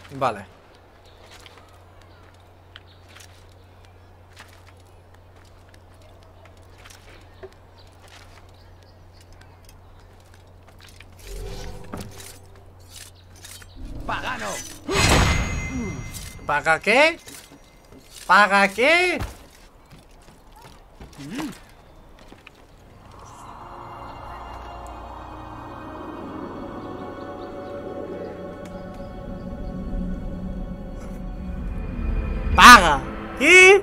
Vale. ¡Pagano! ¿Paga qué? ¿Paga qué? ¡Paga! ¿Qué?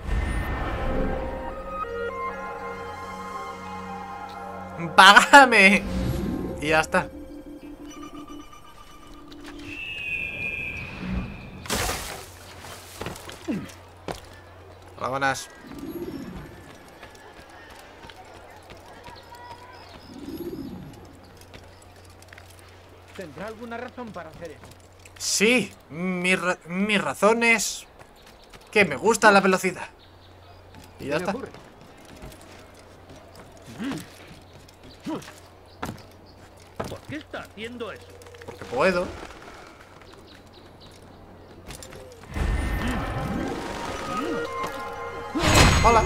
¡Págame! Y ya está. Hola, buenas. ¿Tendrá alguna razón para hacer eso? Sí, mi razón es que me gusta la velocidad. Y ya está. ocurre? ¿Por qué está haciendo eso? Porque puedo. Hola.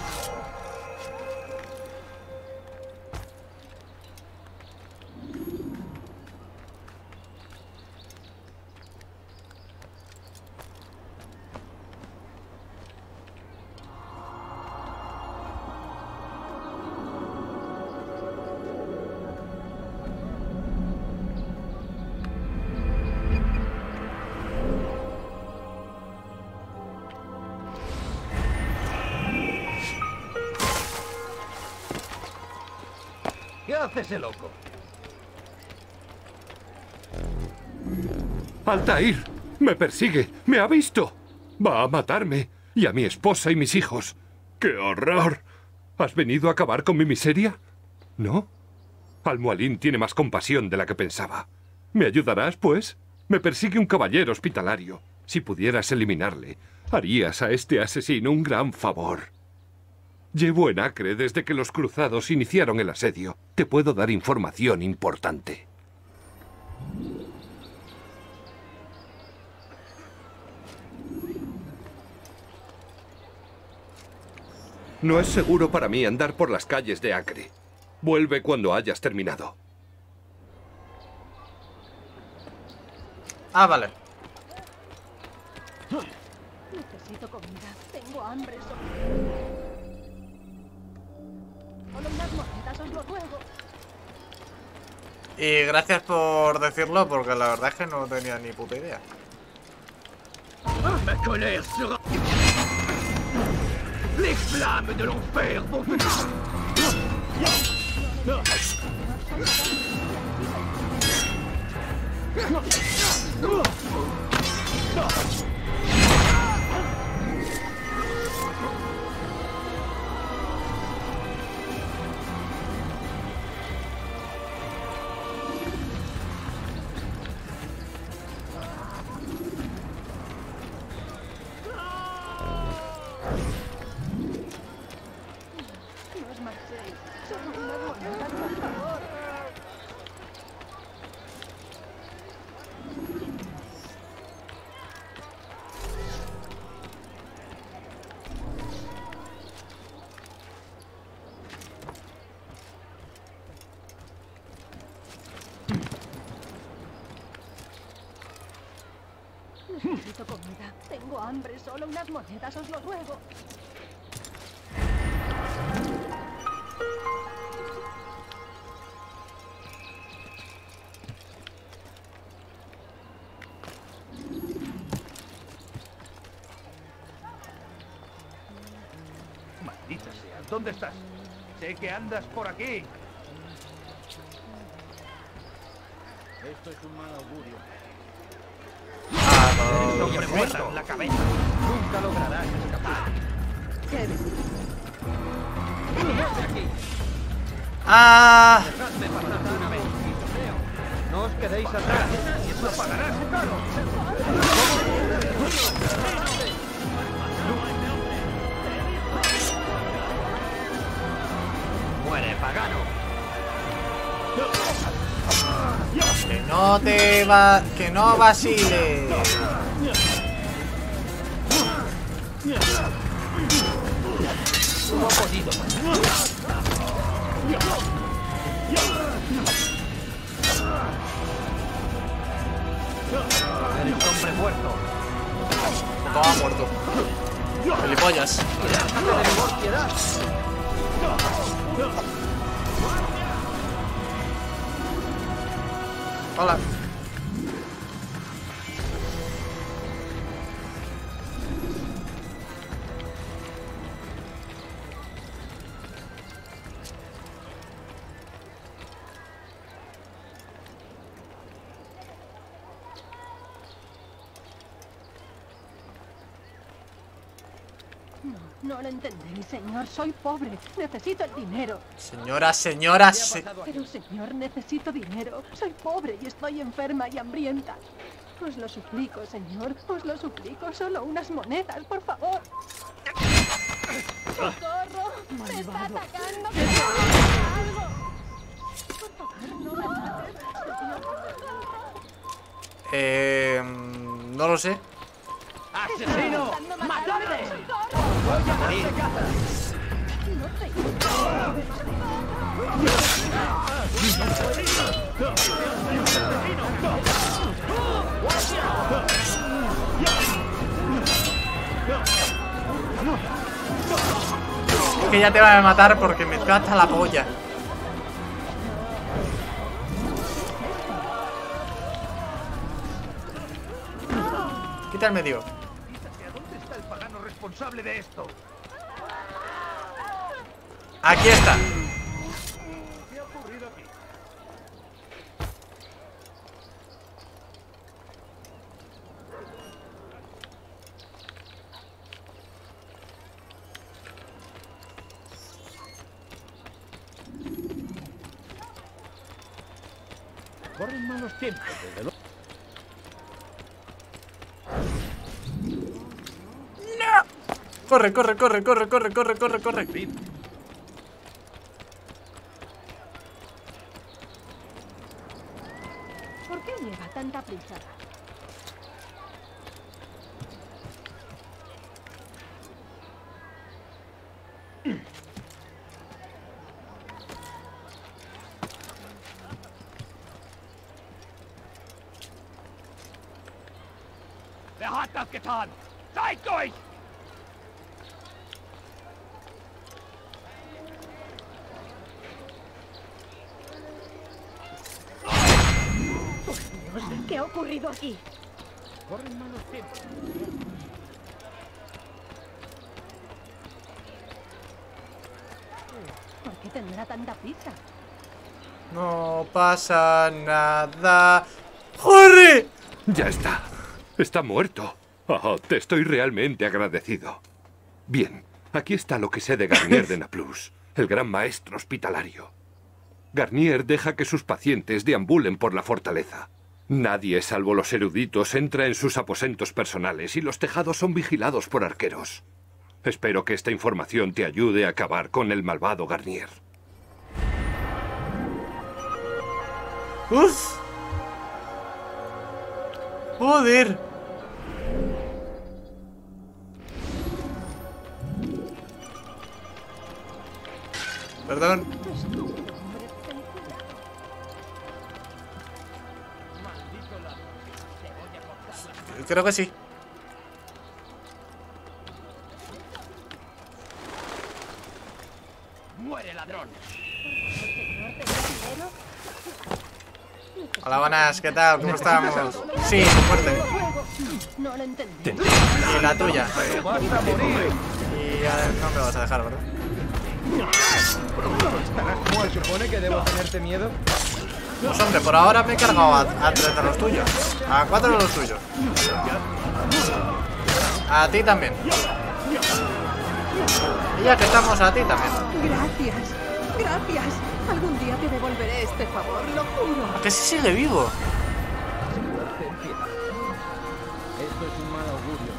¿Qué hace ese loco? Altair, me persigue, me ha visto. Va a matarme, y a mi esposa y mis hijos. ¡Qué horror! ¿Has venido a acabar con mi miseria? ¿No? Al-Mualim tiene más compasión de la que pensaba. ¿Me ayudarás, pues? Me persigue un caballero hospitalario. Si pudieras eliminarle, harías a este asesino un gran favor. Llevo en Acre desde que los cruzados iniciaron el asedio. Te puedo dar información importante. No es seguro para mí andar por las calles de Acre. Vuelve cuando hayas terminado. Ah, vale. Necesito comida. Tengo hambre. Solo unas monedas, os lo ruego. Y gracias por decirlo, porque la verdad es que no tenía ni puta idea. Ma colère sera... Les flammes de l'enfer vont... No os marchéis. Solo unas monedas, por favor. Necesito comida. Tengo hambre. Solo unas monedas, os lo ruego. Maldita sea, ¿dónde estás? Sé que andas por aquí. Esto es un mal augurio. Ah, Hombre muerto en la cabeza. Nunca lograrás escapar. ¡Mirad de aquí! Ah, ¡Dejadme pasar una vez! ¡No os quedéis atrás! ¡Lo pagarás caro! ¡Muere, pagano! que no. no te va... Que no vacile. No ha podido. Eres hombre muerto. Estaba muerto. Gilipollas. Hola. No lo entendéis, señor. Soy pobre. Necesito el dinero. Señora, Pero, señor, necesito dinero. Soy pobre y estoy enferma y hambrienta. Os lo suplico, señor. Os lo suplico. Solo unas monedas, por favor. ¡Socorro! ¡Me está atacando! ¡Que me haga algo! Por favor, no me mates, señor. No lo sé. ¡Asesino! ¡Matadle! ¡Voy a morir! Es que ya te van a matar porque me trata la polla. Quita el medio. ¿Dónde está el pagano responsable de esto? Aquí está. ¿Qué ha ocurrido aquí? Corren malos tiempos, desde luego. Corre, corre, corre, corre, corre, corre, corre, corre. ¿Por qué lleva tanta prisa? Wer hat das getan? Zeigt euch! ¿Qué ha ocurrido aquí? Corren malos tiempos. ¿Por qué tendrá tanta prisa? No pasa nada. ¡Corre! Ya está. Está muerto. Oh, te estoy realmente agradecido. Bien, aquí está lo que sé de Garnier de Naplouse, el gran maestro hospitalario. Garnier deja que sus pacientes deambulen por la fortaleza. Nadie, salvo los eruditos, entra en sus aposentos personales y los tejados son vigilados por arqueros. Espero que esta información te ayude a acabar con el malvado Garnier. ¡Uf! ¡Joder! Perdón. Creo que sí. ¡Muere, ladrón! Hola, buenas, ¿qué tal? ¿Cómo estamos? Sí, fuerte. No lo entendí. Y la tuya. ¡Vas a morir! Y no me vas a dejar, ¿verdad? ¿Cómo se supone que debo tenerte miedo? Pues hombre, por ahora me he cargado a 3 de los tuyos. A 4 de los tuyos. A ti también. Y ya que estamos, a ti también. Gracias. Gracias. Algún día te devolveré este favor, lo juro. ¿A que sí sigue vivo? Esto es un mal augurio.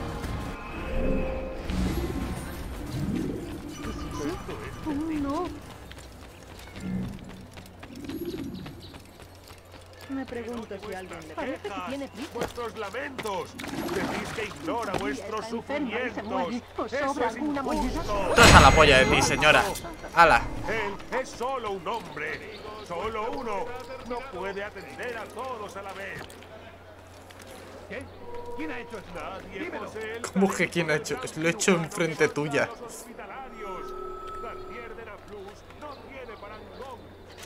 No. Me pregunto pregunte si alguien le... Parece que tiene prisa. Vuestros lamentos. Decís que ignora vuestros Está enferma y se sufrimientos. muere. ¿Os Eso sobra es alguna moneda? injusto. Trata la polla de ti, señora. ¡Hala! Él es solo un hombre. Solo uno. No puede atender a todos a la vez. ¿Qué? ¿Quién ha hecho esto? Nadie Dímelo. posee el ¿Cómo que quién ha hecho? Lo he hecho enfrente tuya. Los hospitalarios. Garnier de Naplus no tiene parangón.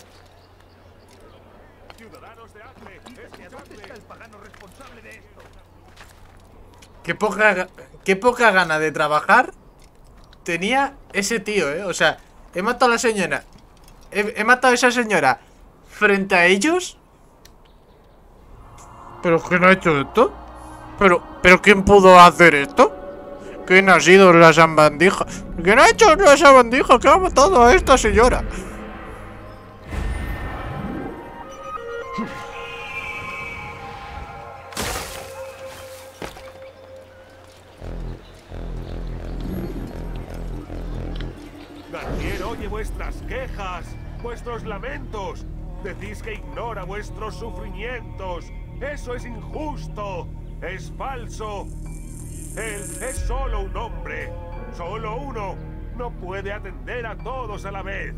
Ciudadanos de Acre, ¿Dónde está escuchadme. el pagano responsable de esto? Qué poca gana de trabajar tenía ese tío, ¿eh? O sea, he matado a la señora. He matado a esa señora frente a ellos. ¿Pero quién ha hecho esto? ¿Pero quién pudo hacer esto? ¿Quién ha sido la sabandija? ¿Quién ha hecho la sabandija que ha matado a esta señora? Garnier oye vuestras quejas, vuestros lamentos. Decís que ignora vuestros sufrimientos. Eso es injusto. Es falso. Él es solo un hombre. Solo uno. No puede atender a todos a la vez.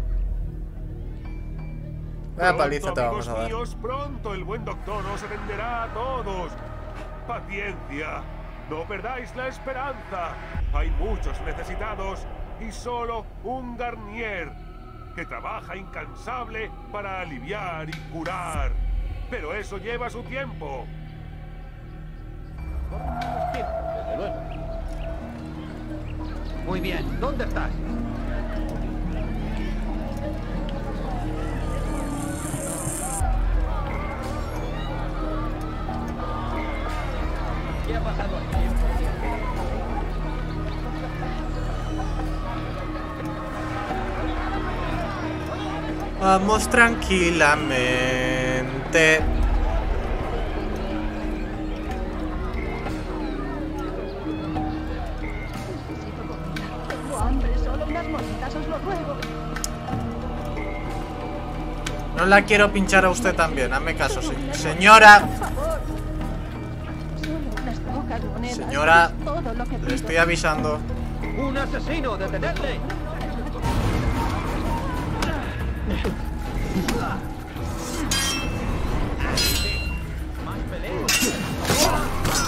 Vaya paliza te Pronto, vamos a amigos dar. míos, pronto el buen doctor os atenderá a todos. Paciencia. No perdáis la esperanza. Hay muchos necesitados y solo un Garnier que trabaja incansable para aliviar y curar. Pero eso lleva su tiempo. Desde luego. Muy bien, ¿dónde estás? ¿Qué ha pasado aquí? Vamos tranquilamente. Necesito comida. Tengo hambre, solo unas monedas, os lo ruego. No la quiero pinchar a usted también, hazme caso, señora. Por favor. Solo unas pocas monedas. Señora, Es todo lo que Le pido. estoy avisando. ¡Un asesino! ¡Detenedle! ¡Más pelea!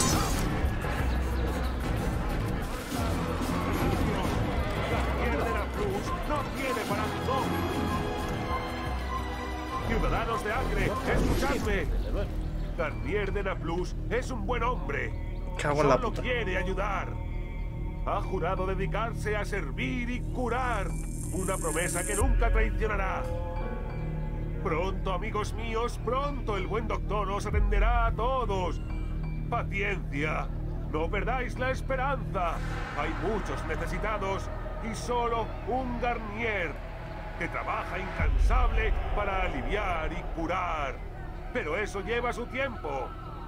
Garnier de Naplus no tiene parangón. Ciudadanos de Acre, escuchadme. Desde luego. Garnier de Naplus es un buen hombre. Cago en la Solo puta. quiere ayudar. Ha jurado dedicarse a servir y curar. Una promesa que nunca traicionará. Pronto, amigos míos, pronto el buen doctor os atenderá a todos. Paciencia. No perdáis la esperanza. Hay muchos necesitados y solo un Garnier que trabaja incansable para aliviar y curar. Pero eso lleva su tiempo.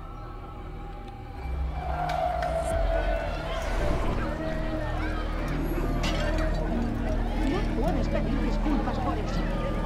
No puedes pedir disculpas por eso.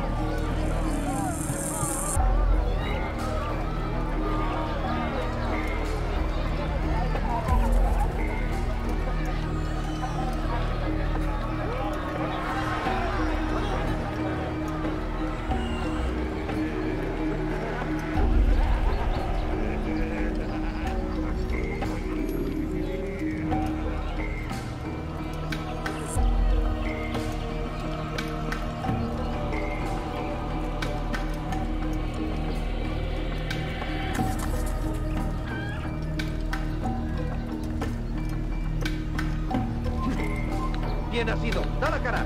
¿Quién ha sido? ¡Da la cara!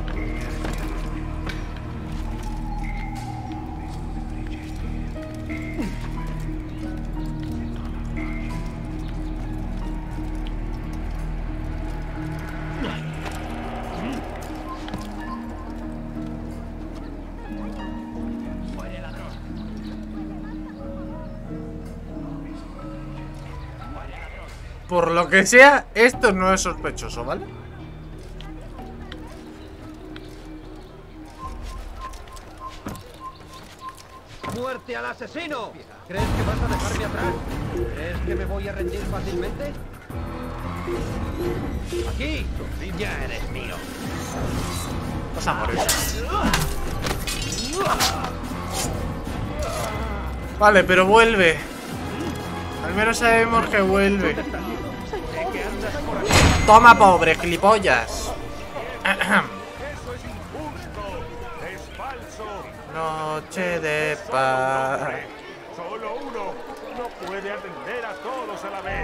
Por lo que sea, esto no es sospechoso, ¿vale? ¡Muerte al asesino! ¿Crees que vas a dejarme atrás? ¿Crees que me voy a rendir fácilmente? ¡Aquí! ¡Ya eres mío! Vas a morir. Vale, pero vuelve. Al menos sabemos que vuelve. Toma, pobre, gilipollas. Eso es injusto. Es falso. Noche de paz. Solo uno no puede atender a todos a la vez.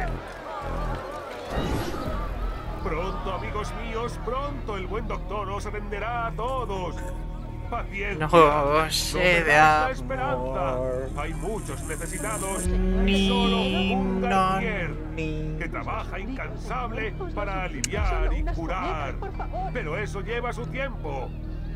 Pronto, amigos míos, pronto el buen doctor os atenderá a todos. Paciencia. Noche de perdamos la esperanza. amor. Hay muchos necesitados. Ni, Solo un no, Garnier ni. que trabaja incansable para aliviar y curar. Pero eso lleva su tiempo.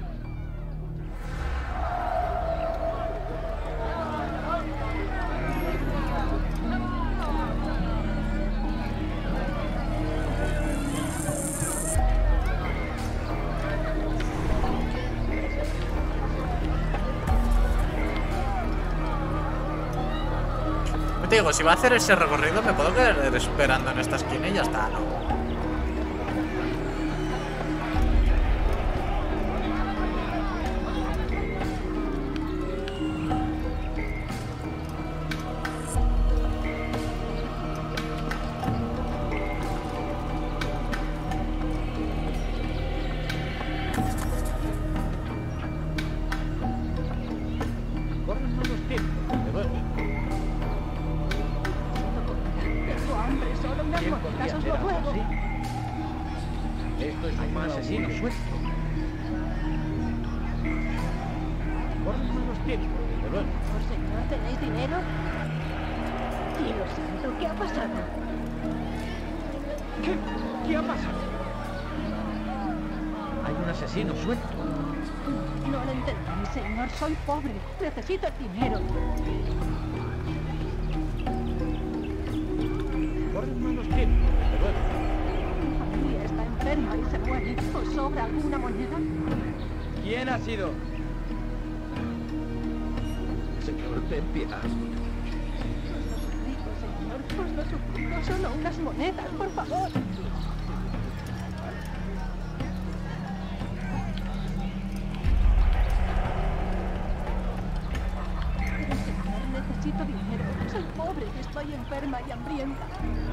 Te digo, si va a hacer ese recorrido, me puedo quedar esperando en esta esquina y ya está, ¿no? Corren malos tiempos, de verdad. Tengo hambre, solo unas ¿Quién monedas, podría os hacer lo algo ruego. así? Esto es un asesino suelto. Corren malos tiempos, de verdad. Oh, señor, ¿tenéis dinero? Dios santo, ¿qué ha pasado? ¿Qué ha pasado? Hay un asesino suelto. No lo entendí, señor. Soy pobre. Necesito el dinero. Corren malos tiempos, de verdad. Mi familia está enferma y se muere. ¿Os sobra alguna moneda? ¿Quién ha sido? Señor, ten piedad. Os lo suplico, solo unas monedas, por favor. Pero, señor, necesito dinero. Soy pobre y estoy enferma y hambrienta.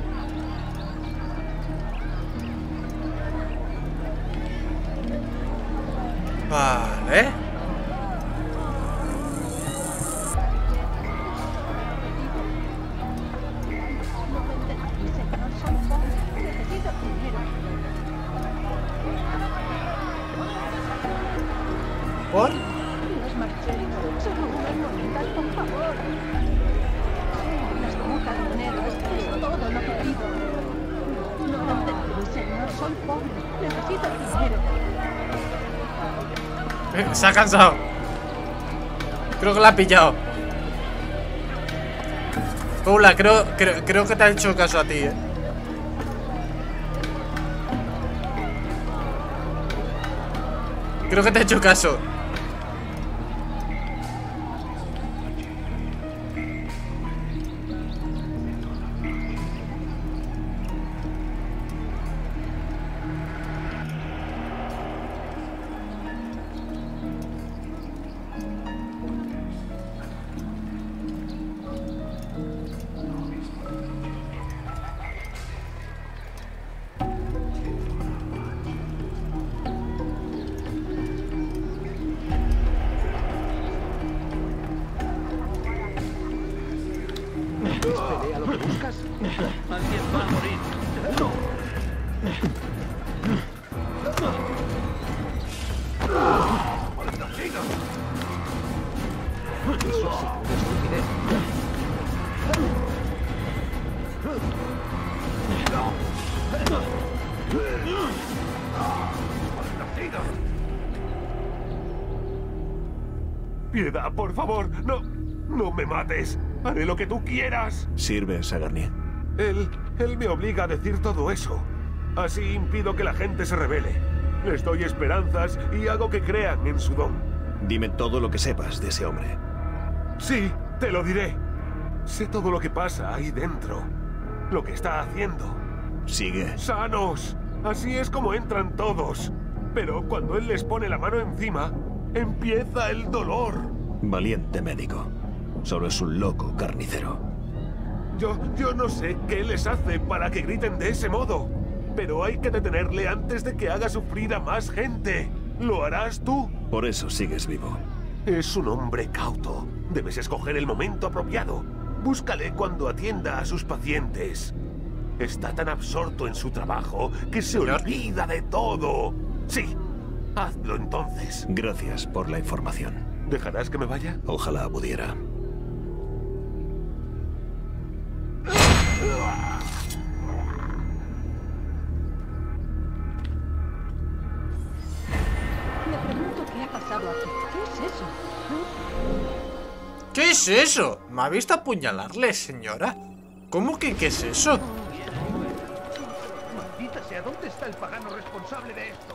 Vale. No lo entendí, señor. Soy pobre. Necesito dinero. ¿Por? No os marchéis. Solo unas monedas, por favor. Unas pocas monedas. Es todo lo que pido. No lo entendí, señor. Soy pobre. Necesito dinero. Se ha cansado. Creo que la ha pillado. Paula, creo que te ha hecho caso a ti, ¿eh? Creo que te ha hecho caso. ¿Pelea lo que buscas? Alguien va a morir. Eso ha sido una estupidez. Piedad, por favor, no me mates. Haré lo que tú quieras. Sirves a Garnier. Él me obliga a decir todo eso. Así impido que la gente se rebele. Les doy esperanzas y hago que crean en su don. Dime todo lo que sepas de ese hombre. Sí, te lo diré. Sé todo lo que pasa ahí dentro. Lo que está haciendo. Sigue. ¡Sanos! Así es como entran todos. Pero cuando él les pone la mano encima, empieza el dolor. Valiente médico. Solo es un loco carnicero. Yo no sé qué les hace para que griten de ese modo. Pero hay que detenerle antes de que haga sufrir a más gente. ¿Lo harás tú? Por eso sigues vivo. Es un hombre cauto. Debes escoger el momento apropiado. Búscale cuando atienda a sus pacientes. Está tan absorto en su trabajo que se olvida de todo. Sí, hazlo entonces. Gracias por la información. ¿Dejarás que me vaya? Ojalá pudiera. Me pregunto qué ha pasado aquí. ¿Qué es eso? ¿Qué es eso? ¿Me ha visto apuñalarle, señora? ¿Cómo que qué es eso? Maldita sea, ¿dónde está el pagano responsable de esto?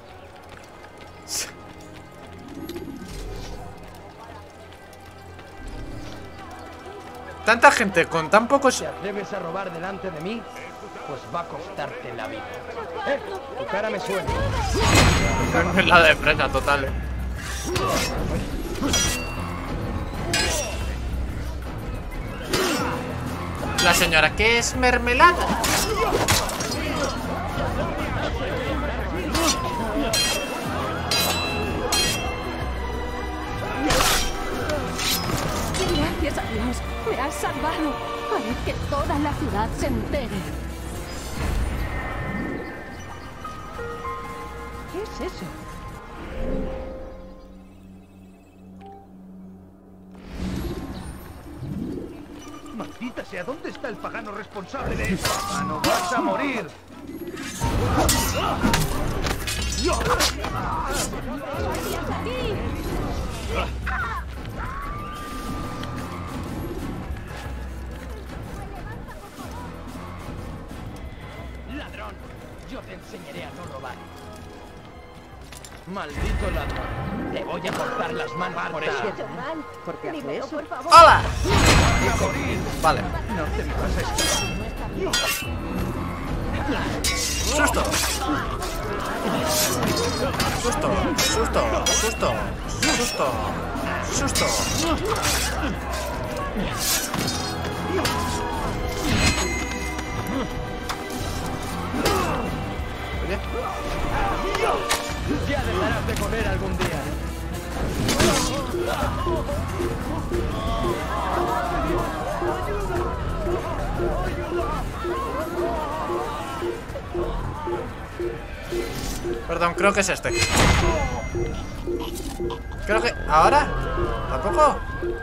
Tanta gente con tan pocos... ¿Te atreves a robar delante de mí? Pues va a costarte la vida. Tu cara me suena. La de fresa total, La señora, ¿qué es mermelada? Gracias a Dios, me has salvado. Haré que toda la ciudad se entere. ¿Qué es eso? Maldita sea, ¿dónde está el pagano responsable de esto? ¡No vas a morir! ¡Gracias a ti! ¡Ladrón! Yo te enseñaré a no robar. ¡Maldito ladrón! Te voy a cortar las manos por eso. ¿Por qué hace eso? Por favor. ¡Hola! ¡Morir! Vale. No te me vas a escapar. Susto. Susto. Susto. Susto. Susto. Susto. Oye. Ya dejarás de correr algún día. Perdón, creo que es este. Creo que... ¿Ahora? ¿Tampoco?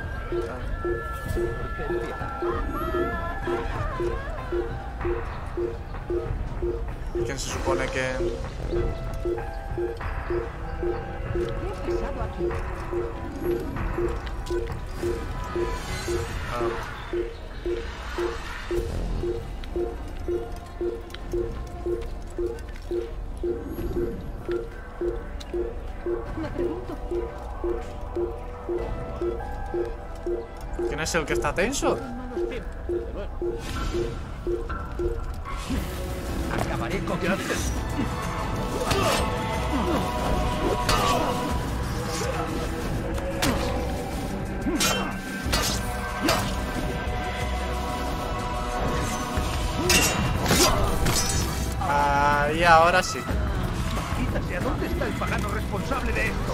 ¿Quién se supone que...? ¿Qué ha pasado aquí? Me pregunto. ¿Quién es el que está tenso? Acabaré con que... Y ahora sí. Maldita sea, ¿dónde está el pagano responsable de esto?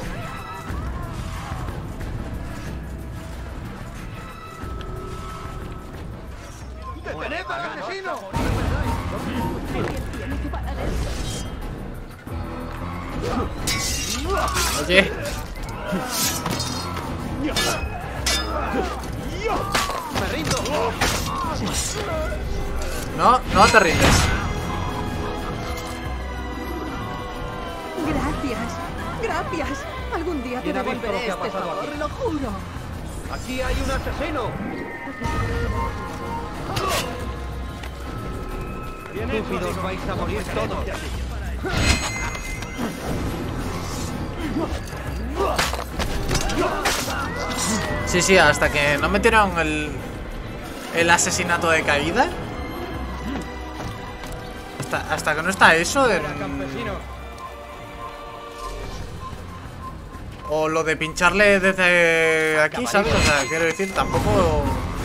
¡Detened al asesino! Alguien tiene que parar esto. Oye. ¡Me rindo! No, no te rindes. Gracias. Algún día te ¿Quién ha visto devolveré lo que ha este pasado favor, aquí? lo juro. ¡Aquí hay un asesino! Estúpidos, vais a morir todos. Sí, hasta que no metieron el asesinato de caída. Hasta que no está eso o lo de pincharle desde aquí, ¿sabes? O sea, quiero decir, tampoco...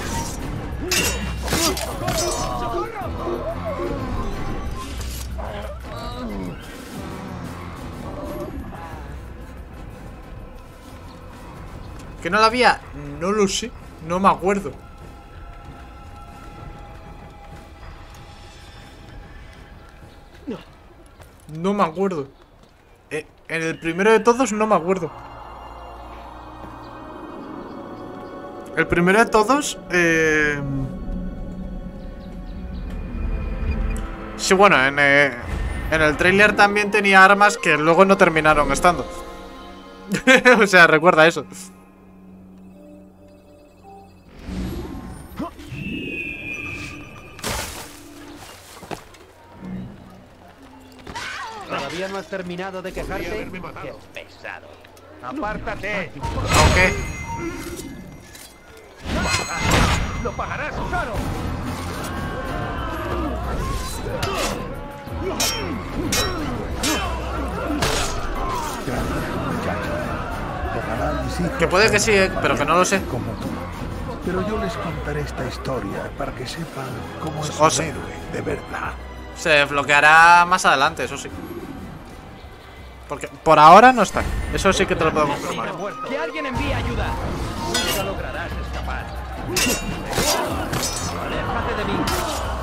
¿Que no la había? No lo sé, no me acuerdo. No me acuerdo. En el primero de todos no me acuerdo. El primero de todos sí, bueno, en el tráiler también tenía armas que luego no terminaron estando. O sea, recuerda eso. ¿Todavía no has terminado de quejarte? ¡Qué pesado! ¡Apártate! Ok. ¡Lo pagarás caro! Que puede que sí, pero que no lo sé. Como tú. Pero yo les contaré esta historia para que sepan cómo es O un sea, héroe de verdad. se desbloqueará más adelante, eso sí. Porque por ahora no está. Eso sí que te lo puedo confirmar. ¡Que alguien envíe ayuda! Nunca lograrás escapar. ¡Aléjate de mí!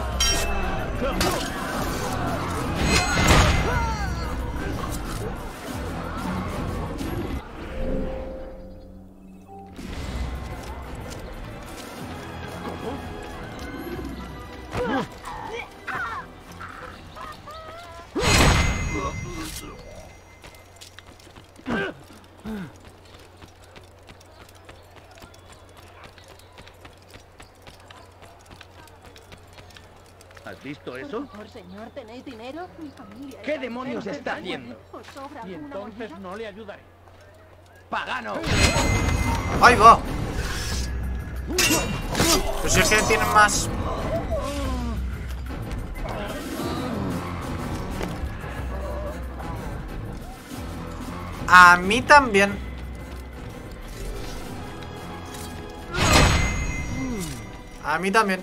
¿Has visto eso? Por favor, señor, ¿tenéis dinero? Mi familia ¿Qué está demonios enferma. está haciendo? ¿Os sobra Y alguna entonces moneda? no le ayudaré. ¡Pagano! ¡Ahí va! Pues si es que tienen más... A mí también. A mí también.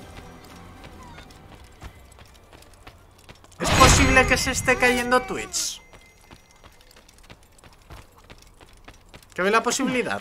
¿Es posible que se esté cayendo Twitch? ¿Qué ve la posibilidad?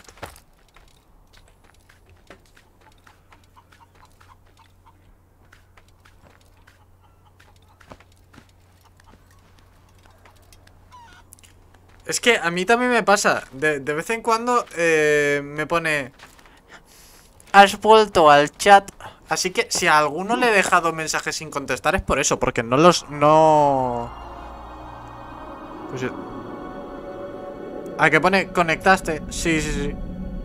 Es que a mí también me pasa. De vez en cuando me pone... Has vuelto al chat. Así que si a alguno le he dejado mensajes sin contestar es por eso. Porque no los... No... Pues, ¿a qué pone? ¿Conectaste? Sí, sí, sí.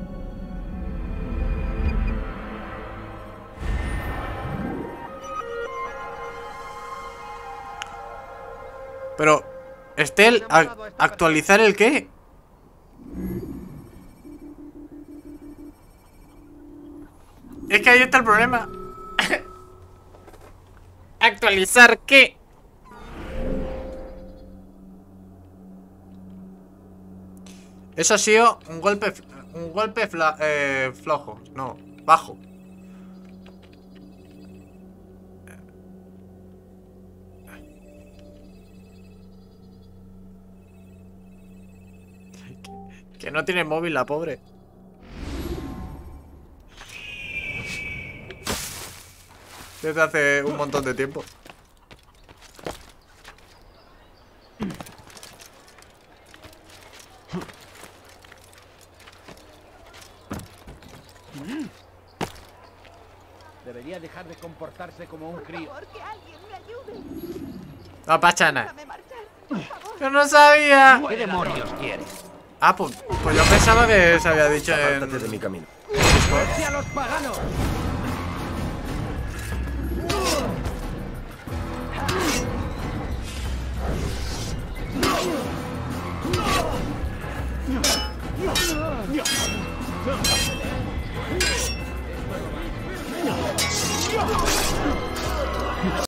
Pero... Estel, ¿actualizar el qué? Es que ahí está el problema. ¿Actualizar qué? Eso ha sido un golpe flojo. No, bajo. Que no tiene móvil la pobre. Desde hace un montón de tiempo. Debería dejar de comportarse como un crío. Por favor, que alguien me ayude. No pasa nada. Déjame marchar, por favor. Yo no sabía. ¿Qué demonios quieres? Ah, pues yo pensaba que se había dicho Apártate de en... mi camino. ¡Hacia los paganos!